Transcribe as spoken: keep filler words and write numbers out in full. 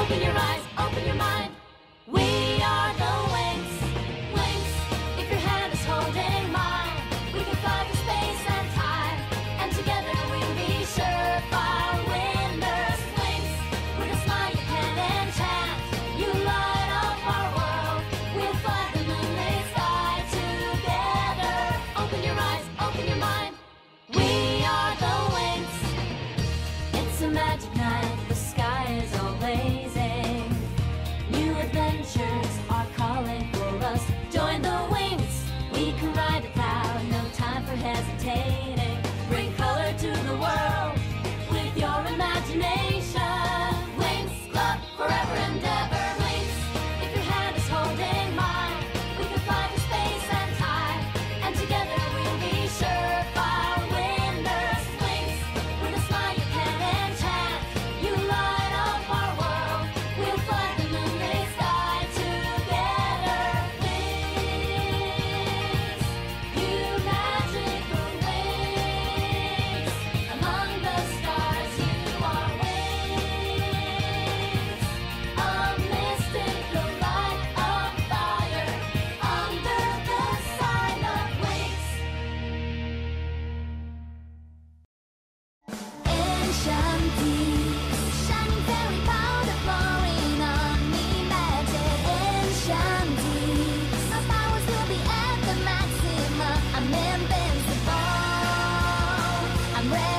Open your eyes, open your mind. We are the Winx. Winx, if your hand is holding mine, we can fly through space and time, and together we'll be surefire winners. Winx, with a smile you can enchant. You light up our world. We'll fly the moonlit sky together. Open your eyes, open your mind. We are the Winx. It's a magic night. The sky is all blazing. New adventures are calling for us. Join the Winx. We can ride the cloud. No time for hesitating. Bring color to the world with your imagination. Winx Club forever and ever. Winx, if your hand is holding mine, we can fly through space and time, and together we'll be surefire winners. Winx, with a smile you can enchant. You light up our world. We'll fly the moonlit sky together. Winx, you magical Winx. Among the stars you are Winx. A mystical light of fire under the sign of Winx. Enchantix, shining fairy powder pouring on me magic. Enchantix, my powers will be at the maximum. I'm invincible. I'm ready.